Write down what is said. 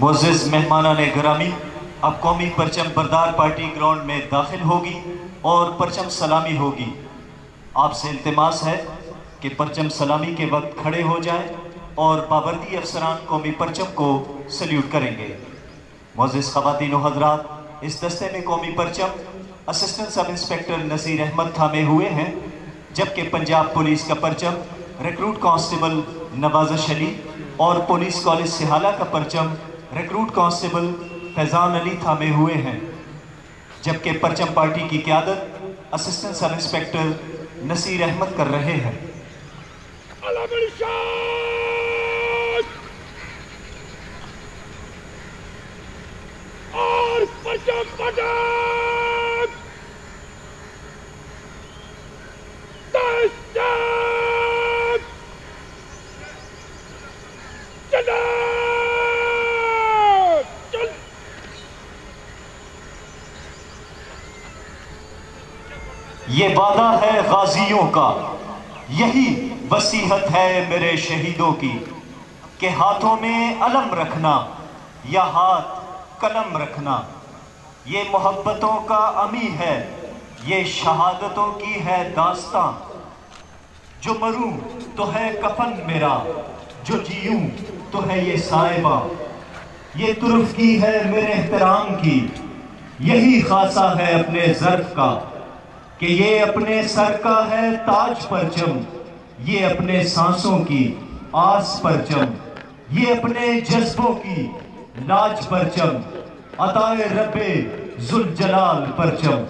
मुअज़्ज़िज़ मेहमानाने गिरामी, अब कौमी परचम बरदार पार्टी ग्राउंड में दाखिल होगी और परचम सलामी होगी। आपसे इल्तिमास है कि परचम सलामी के वक्त खड़े हो जाएं और पाबंदी अफसरान कौमी परचम को सल्यूट करेंगे। मुअज़्ज़िज़ ख़वातीन व हज़रात, इस दस्ते में कौमी परचम assistant sub inspector Naseer Ahmad थामे हुए हैं, जबकि पंजाब पुलिस का परचम रिक्रूट कांस्टेबल नवाज़श अली और पुलिस कॉलेज सिहाला का परचम रिक्रूट कांस्टेबल फैज़ान अली थामे हुए हैं, जबकि परचम पार्टी की क़यादत assistant sub inspector Naseer Ahmad कर रहे हैं। और परचम ये वादा है गाजियों का, यही वसीहत है मेरे शहीदों की, कि हाथों में अलम रखना या हाथ कलम रखना। ये मोहब्बतों का अमी है, ये शहादतों की है दास्तां। जो मरूं तो है कफन मेरा, जो जीऊं तो है ये साहिबा। ये तुर्फगी है मेरे एहतराम की, यही खासा है अपने ज़र्फ का, कि ये अपने सर का है ताज परचम, ये अपने सांसों की आस परचम, ये अपने जज्बों की लाज परचम, अताए रब्बे जुल जलाल परचम।